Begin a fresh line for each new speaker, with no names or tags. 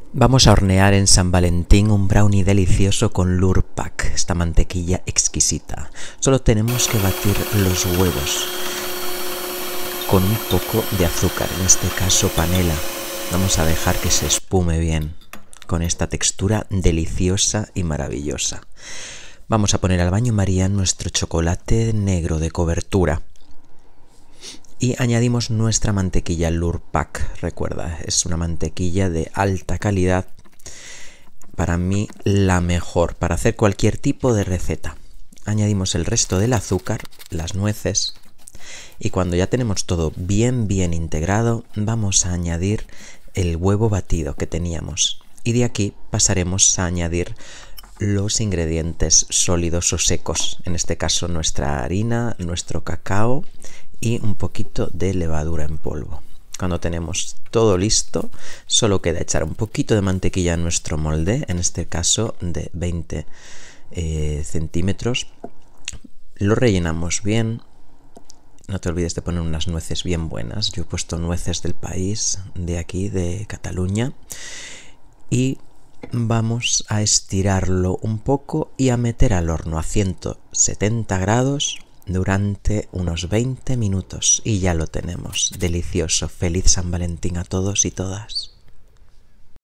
Vamos a hornear en San Valentín un brownie delicioso con Lurpak, esta mantequilla exquisita. Solo tenemos que batir los huevos con un poco de azúcar, en este caso panela. Vamos a dejar que se espume bien, con esta textura deliciosa y maravillosa. Vamos a poner al baño María nuestro chocolate negro de cobertura. Y añadimos nuestra mantequilla Lurpak. Recuerda, es una mantequilla de alta calidad. Para mí, la mejor para hacer cualquier tipo de receta. Añadimos el resto del azúcar, las nueces. Y cuando ya tenemos todo bien integrado, vamos a añadir el huevo batido que teníamos. Y de aquí pasaremos a añadir los ingredientes sólidos o secos. En este caso, nuestra harina, nuestro cacao y un poquito de levadura en polvo. Cuando tenemos todo listo, solo queda echar un poquito de mantequilla en nuestro molde, en este caso de 20 centímetros. Lo rellenamos bien. No te olvides de poner unas nueces bien buenas. Yo he puesto nueces del país, de aquí, de Cataluña. Y vamos a estirarlo un poco y a meter al horno a 170 grados durante unos 20 minutos y ya lo tenemos. Delicioso. Feliz San Valentín a todos y todas.